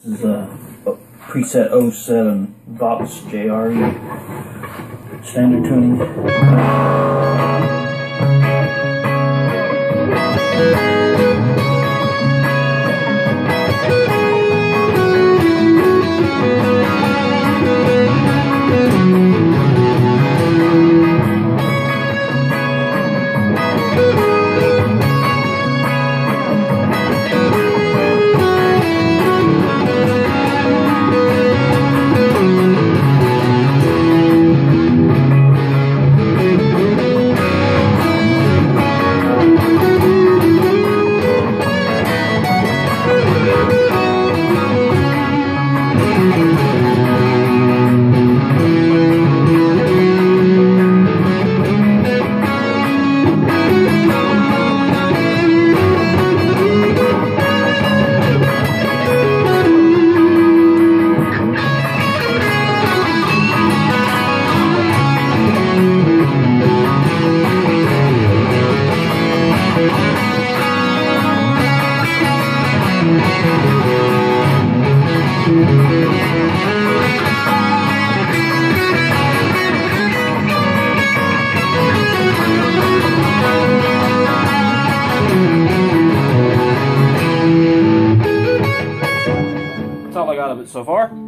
This is a preset 07 Vox JRE standard tuning. That's all I got of it so far.